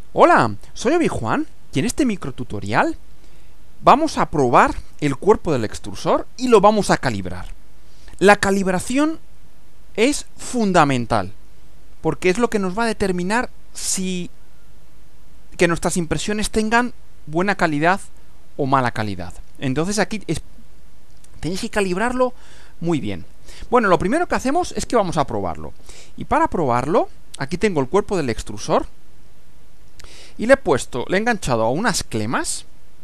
Hola, soy Obi-Juan y en este microtutorial vamos a probar el cuerpo del extrusor y lo vamos a calibrar. La calibración es fundamental porque es lo que nos va a determinar si que nuestras impresiones tengan buena calidad o mala calidad. Entonces aquí tenéis que calibrarlo muy bien. Bueno, lo primero que hacemos es que vamos a probarlo. Y para probarlo, aquí tengo el cuerpo del extrusor y le he enganchado a unas clemas,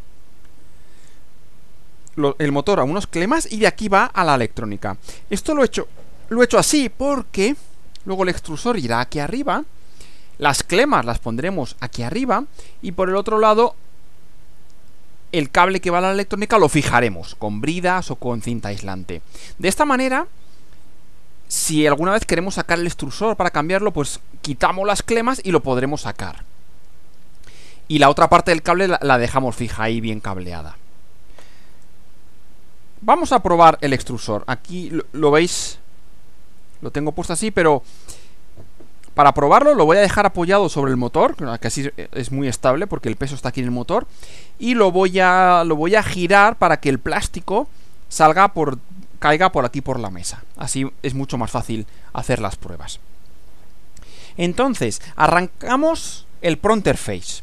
el motor a unos clemas, y de aquí va a la electrónica. Esto lo he hecho así porque luego el extrusor irá aquí arriba, las clemas las pondremos aquí arriba, y por el otro lado el cable que va a la electrónica lo fijaremos con bridas o con cinta aislante. De esta manera, si alguna vez queremos sacar el extrusor para cambiarlo, pues quitamos las clemas y lo podremos sacar. Y la otra parte del cable la dejamos fija ahí, bien cableada. Vamos a probar el extrusor. Aquí lo veis, lo tengo puesto así, pero para probarlo lo voy a dejar apoyado sobre el motor, que así es muy estable porque el peso está aquí en el motor. Y lo voy a girar para que el plástico caiga por aquí por la mesa. Así es mucho más fácil hacer las pruebas. Entonces, arrancamos el Pronterface.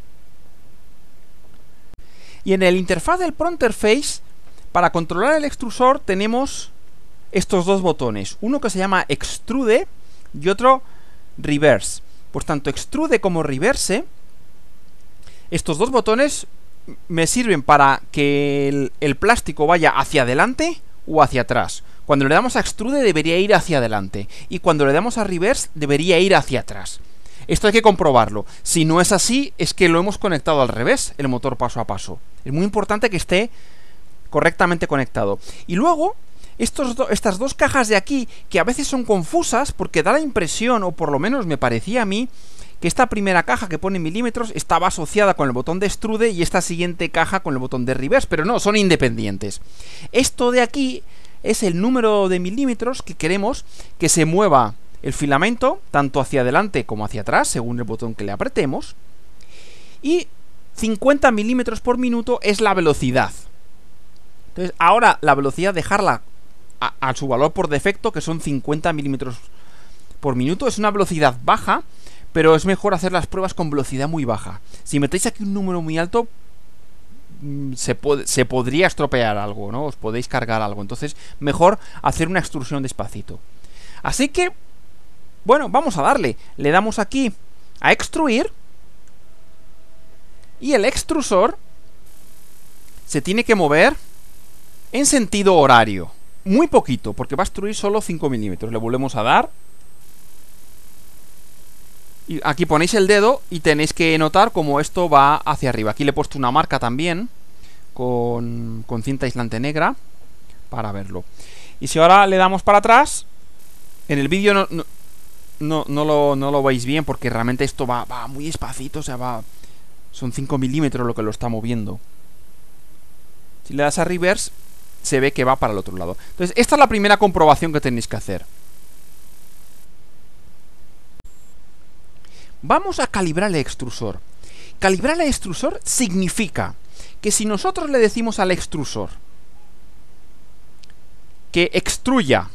Y en el interfaz del Pronterface, para controlar el extrusor, tenemos estos dos botones. Uno que se llama Extrude y otro Reverse. Pues tanto Extrude como Reverse, estos dos botones me sirven para que el plástico vaya hacia adelante o hacia atrás. Cuando le damos a Extrude debería ir hacia adelante, y cuando le damos a Reverse debería ir hacia atrás. Esto hay que comprobarlo. Si no es así, es que lo hemos conectado al revés, el motor paso a paso. Es muy importante que esté correctamente conectado. Y luego, estas dos cajas de aquí, que a veces son confusas, porque da la impresión, o por lo menos me parecía a mí, que esta primera caja que pone milímetros estaba asociada con el botón de extrude y esta siguiente caja con el botón de reverse, pero no, son independientes. Esto de aquí es el número de milímetros que queremos que se mueva el filamento tanto hacia adelante como hacia atrás, según el botón que le apretemos. Y 50 milímetros por minuto es la velocidad. Entonces, ahora la velocidad, dejarla a su valor por defecto, que son 50 milímetros por minuto. Es una velocidad baja, pero es mejor hacer las pruebas con velocidad muy baja. Si metéis aquí un número muy alto, se podría estropear algo, ¿no? Os podéis cargar algo. Entonces, mejor hacer una extrusión despacito. Así que, bueno, vamos a darle. Le damos aquí a extruir, y el extrusor se tiene que mover en sentido horario. Muy poquito, porque va a extruir solo 5 milímetros. Le volvemos a dar. Y aquí ponéis el dedo y tenéis que notar cómo esto va hacia arriba. Aquí le he puesto una marca también con cinta aislante negra para verlo. Y si ahora le damos para atrás, en el vídeo no lo veis bien porque realmente esto va muy despacito, o sea, son 5 milímetros lo que lo está moviendo. Si le das a reverse, se ve que va para el otro lado. Entonces, esta es la primera comprobación que tenéis que hacer. Vamos a calibrar el extrusor. Calibrar el extrusor significa que si nosotros le decimos al extrusor que extruya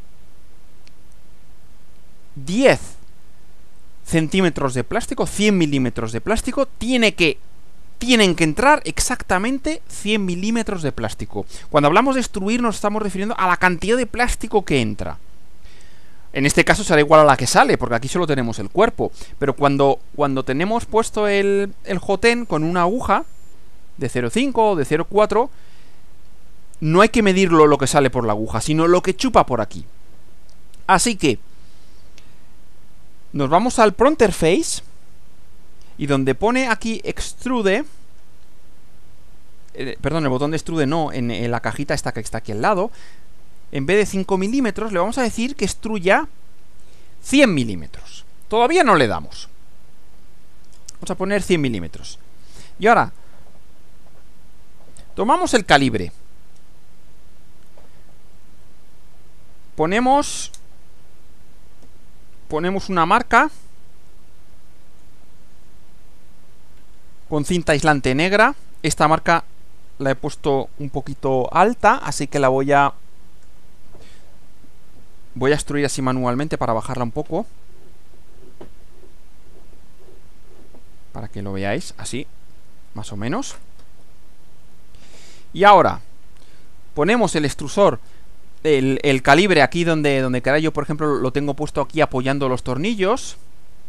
10 centímetros de plástico, 100 milímetros de plástico, tienen que entrar exactamente 100 milímetros de plástico. Cuando hablamos de extruir nos estamos refiriendo a la cantidad de plástico que entra. En este caso será igual a la que sale, porque aquí solo tenemos el cuerpo. Pero cuando tenemos puesto el JOTEN con una aguja de 0,5 o de 0,4, no hay que medirlo lo que sale por la aguja, sino lo que chupa por aquí. Así que nos vamos al Pronterface, y donde pone aquí extrude, perdón, el botón de extrude no, en la cajita esta que está aquí al lado, en vez de 5 milímetros le vamos a decir que extruya 100 milímetros. Todavía no le damos. Vamos a poner 100 milímetros. Y ahora tomamos el calibre. Ponemos una marca con cinta aislante negra. Esta marca la he puesto un poquito alta, así que la voy a extruir así manualmente para bajarla un poco, para que lo veáis así, más o menos. Y ahora ponemos el extrusor, el calibre aquí donde queráis. Yo, por ejemplo, lo tengo puesto aquí apoyando los tornillos.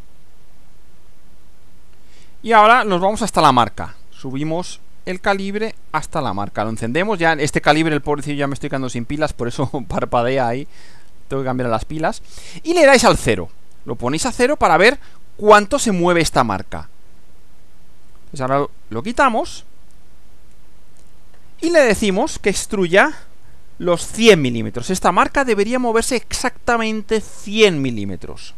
Y ahora nos vamos hasta la marca. Subimos el calibre hasta la marca. Lo encendemos. Ya este calibre, el pobrecillo, ya me estoy quedando sin pilas, por eso parpadea ahí. Tengo que cambiar las pilas. Y le dais al 0. Lo ponéis a 0 para ver cuánto se mueve esta marca. Pues ahora lo quitamos. Y le decimos que extruya los 100 milímetros. Esta marca debería moverse exactamente 100 milímetros.